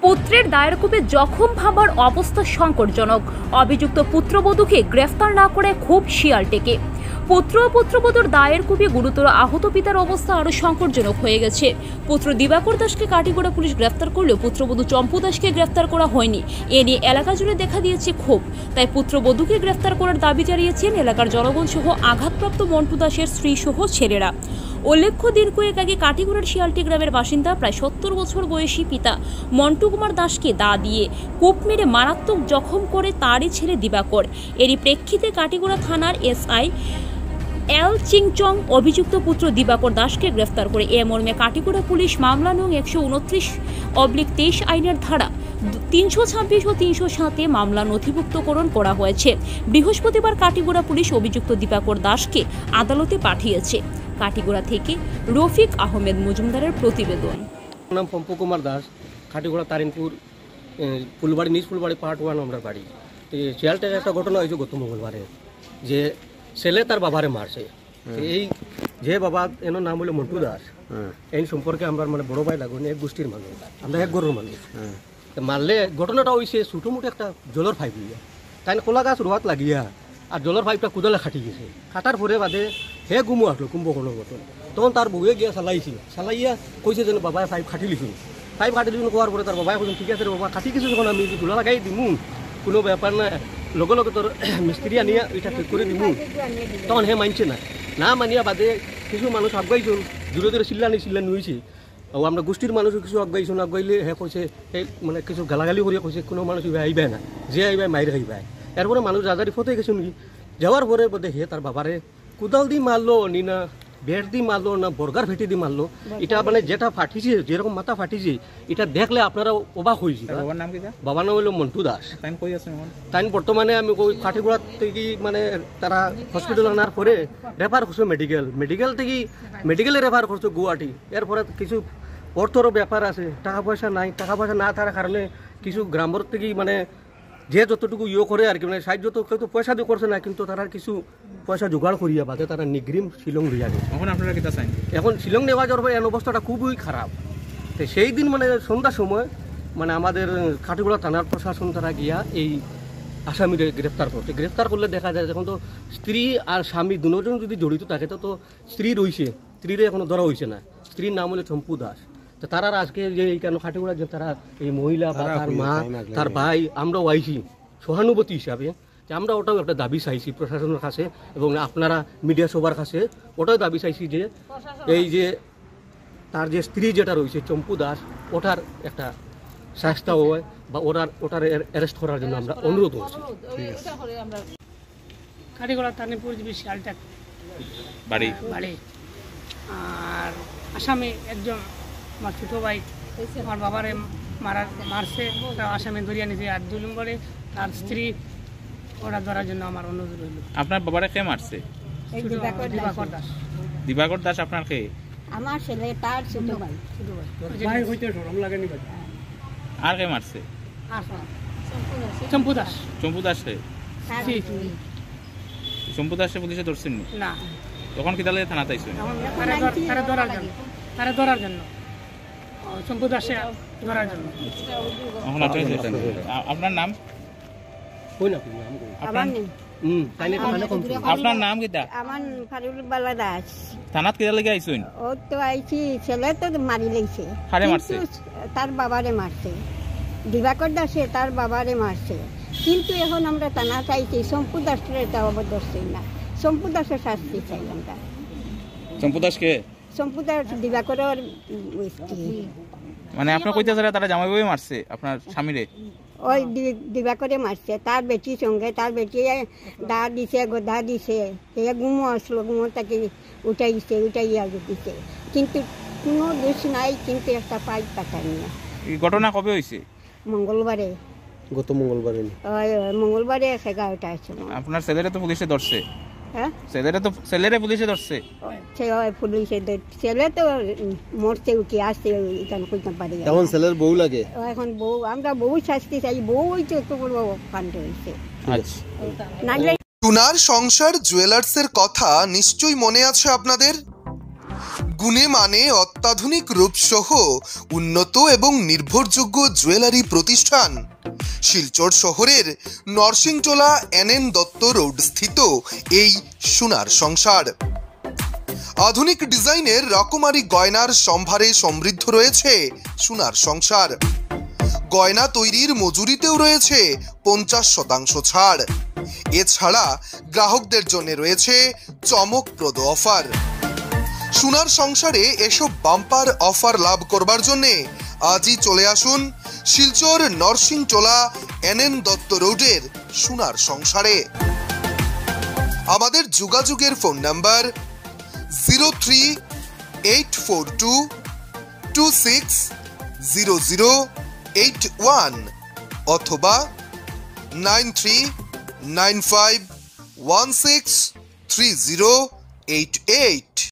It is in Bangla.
পুত্রের দায়ের কোপে জখম বাবার অবস্থা সংকটজনক। অভিযুক্ত পুত্রবধূকে গ্রেফতার না করে খুব শিয়ালটেকে। পুত্র ও পুত্রবধূর দায়ের কোপে গুরুতর আহত পিতার অবস্থা আরও সংকটজনক হয়ে গেছে। পুত্র দিবাকর দাসকে কাটিগড়া পুলিশ গ্রেফতার করলেও পুত্রবধূ চম্পু দাসকে গ্রেফতার করা হয়নি। এ নিয়ে এলাকা জুড়ে দেখা দিয়েছে ক্ষোভ। তাই পুত্রবধূকে গ্রেফতার করার দাবি জানিয়েছেন এলাকার জনগণ সহ আঘাতপ্রাপ্ত মন্টু দাসের স্ত্রী সহ ছেলেরা। উল্লেখ্য, দিন কয়েক আগে কাটিগড়ার শিয়ালটি গ্রামের বাসিন্দা প্রায় 70 বছর বয়সী পিতা মন্টু কুমার দাসকে দা দিয়ে কোপ মেরে মারাত্মক জখম করে তারই ছেলে দিবাকর। এরই প্রেক্ষিতে কাটিগড়া থানার এসআই এল চিংচং অভিযুক্ত পুত্র দিবাকর দাসকে গ্রেফতার করে এ মর্মে কাটিগড়া পুলিশ মামলা নং 129/23 আইনের ধারা 326 ও 307-এ মামলা নথিভুক্তকরণ করা হয়েছে। বৃহস্পতিবার কাটিগড়া পুলিশ অভিযুক্ত দিবাকর দাসকে আদালতে পাঠিয়েছে। কাটিগড়া থেকে রফিক আহমেদ মজুমদারের প্রতিবেদন। নাম পম্পু কুমার দাস, কাটিগড়া তারিনপুর ফুলবাড়ি নিজ ফুলবাড়ি পার্ট 1 আমরা বাড়ি। শিয়ালটার একটা ঘটনা হয়েছে গত মঙ্গলবারে, যে ছেলে তার বাবারে মারছে। এই যে বাবা এনার নাম হলো মন্টু দাস, এই সম্পর্কে আমরা মানে বড় ভাই লাগুন, এক গোষ্ঠীর মানুষ, আমরা এক গরুর মানুষ। মারলে ঘটনাটা হয়েছে ছোটো মোটো একটা জলের পাইপ লিয়া, তাই কলা গাছ রোয়াত লাগিয়া আর জলের পাইপটা কুদালে খাটি গেছে। খাটার পরে বাদে হে গুমো আসলো কুম্ভকর্ণের মতন। তখন তার বউয়ে গিয়া চালাইয়া কইছে যেন বাবায় পাইপ খাটি লিখুন। পাইপ খাটি লিখুন কোয়ার পরে তার বাবায় কৈছেন ঠিক আছে বাবা খাটি কিছু যখন আমি ধুলা লাগাই দিমু, কোনো ব্যাপার না, লগে লগে তোর মিস্ত্রি আনিয়া এটা ঠিক করে দিমু। তখন হে মানছে না মানিয়া বাদে কিছু মানুষ আগাইছুন, দূরে দূরে চিল্লানি হয়েছে। ও আমরা গোষ্ঠীর মানুষ কিছু আগাইলে হে কইছে এই মানে কিছু গালাগালি করিয়া কইছে কোনো মানুষ আইবাই না, যে আইবাই মাইরে আইবাই। এরপরে মানুষ রাজারি ফতে গেছে নাকি। যাওয়ার পরে বোধে হে তার বাবারে কোদাল দি মারলো নি না বেড় দি মারলো না বর্গার ফেটি দি মারলো। এটা মানে যেটা ফাটিছে, যেরকম মাথা ফাটিছে, এটা দেখলে আপনারা অবাক হয়েছে। বাবার নাম হলো মন্টু দাস। তাই বর্তমানে আমি কাঠিগড়া থেকে মানে তারা হসপিটাল আনার পরে রেফার করছো মেডিকেল থেকে মেডিকেলে রেফার করছো গুয়াহাটি। এরপরে কিছু অর্থরও ব্যাপার আছে, টাকা পয়সা না থাকার কারণে কিছু গ্রামের থেকে মানে যে যতটুকু করে আর কি, মানে সাহায্য তো কেউ তো পয়সা দিয়ে করছে না, কিন্তু তারা কিছু পয়সা জোগাড় করিয়া বাদে তারা নিগ্রিম শিলং লইয়া গেছে। এখন আপনারা কি চান? এখন শিলং নেওয়া যাওয়ার পরে এর অবস্থাটা খুবই খারাপ। তো সেই দিন মানে সন্ধ্যার সময় মানে আমাদের কাটিগড়া থানার প্রশাসন তারা গিয়া এই আসামিরে গ্রেফতার করলে দেখা যায় এখন তো স্ত্রী আর স্বামী দুজন যদি জড়িত থাকে তো স্ত্রী রয়েছে, স্ত্রীরে এখনো ধরা হয়েছে না। স্ত্রীর নাম হলো চম্পু দাস। তো তারা আজকে যে এই কেন খাটিগড়া যে তারা এই মহিলা বা তার মা তার ভাই আমরাও আইছি সহানুভূতি হিসাবে, যে আমরা ওটাও একটা দাবি চাইছি প্রশাসনের কাছে এবং আপনারা মিডিয়া সবার কাছে ওটাও দাবি চাইছি যে এই যে তার যে স্ত্রী যেটা রয়েছে চম্পু দাস, ওটার একটা শাস্তি হয় বা ওটার অ্যারেস্ট করার জন্য আমরা অনুরোধ করছি। কাটিগড়া তারিনপুর শিয়ালটা বাড়ি আর আসামি একজন আমার ছোটো ভাই আমার বাবারে মারছে, আসামি ধরিয়া নিয়েছে। আর 2 নম্বরে তার স্ত্রী ওরা ধরার জন্য আমার অনুরোধ রইল। আপনার বাবারে কে মারছে? দিবাকর দাস আপনার কে? আমার ছেলে, তার ছোট ভাই। আর কে মারছে? চম্পু দাস। চম্পু দাসে পুলিশে ধরছেন না? তখন কি তাহলে থানাতে আইছেন? তারা ধরার জন্য চম্পু দাসে ধরার জন্য। আপনার নাম? আপনার নাম কিটা? আমার ফারুল বালা দাস। থানাত কিটা লাগি আইছেন? ও তো আইছি, ছেলে তো মারি লাইছে। কারে মারছে? তার বাবারে মারছে। দিবাকর দাসে তার বাবারে মারছে। কিন্তু এখন আমরা থানা চাইছি চম্পু দাসের এটা অবদর্শই না, চম্পু দাসের শাস্তি চাই আমরা। চম্পু দাসকে? চম্পু দাস দিবাকরের মানে আপনার কইতেছে তারা জামাই বই মারছে আপনার স্বামীরে? ওই দিবাকরে মারছে, তার বেটির সঙ্গে। তার বেটি দা দিছে, গোদা দিছে, সে গুমো আসলো, গুমো তাকে উঠাইয়া দিছে, কিন্তু কোনো দোষ নাই। কিন্তু একটা পাইপ পাঠানি। এই ঘটনা কবে হয়েছে? মঙ্গলবারে। গত মঙ্গলবারে? মঙ্গলবারে 11টা আছে। আপনার ছেলেরে তো পুলিশে ধরছে? হ্যাঁ, ছেলেরে পুলিশে ধরছে। ছেলে তো মরছে, উঠে আসছে, এখানে কইতে পারি। এখন ছেলের বউ লাগে? এখন বউ, আমরা বউ শাস্তি চাই। বউ হইছে তো বলবো ফান্ড হয়েছে। টুনার সংসার জুয়েলার্সের কথা নিশ্চয়ই মনে আছে আপনাদের। গুণে মানে অত্যাধুনিক রূপসহ উন্নত এবং নির্ভরযোগ্য জুয়েলারি প্রতিষ্ঠান শিলচর শহরের নরসিংটোলা NN দত্ত রোড স্থিত এই সোনার সংসার। আধুনিক ডিজাইনের রকমারি গয়নার সম্ভারে সমৃদ্ধ রয়েছে সোনার সংসার। গয়না তৈরির মজুরিতেও রয়েছে 50% ছাড়। এছাড়া গ্রাহকদের জন্য রয়েছে চমকপ্রদ অফার। সোনার সংসারে এসব বাম্পার অফার লাভ করবার জন্য আজই চলে আসুন শিলচর নরসিংটোলা NN দত্ত রোডের সোনার সংসারে। আমাদের যোগাযোগের ফোন নাম্বার 0384260081 অথবা 9395163088।